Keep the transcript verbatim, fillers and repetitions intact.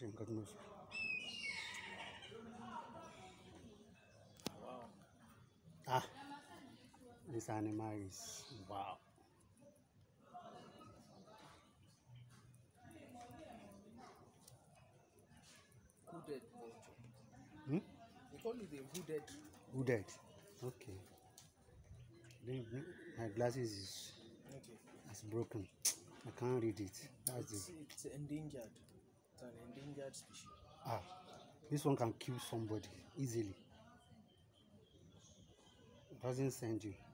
Wow. Ah, this animal is wow. Hooded vulture. Hmm? They call it a hooded Hooded. Okay. Then my glasses is Okay. is broken. I can't read it. That's It's the it's endangered. It's an endangered species. ah. This one can kill somebody easily. It doesn't send you.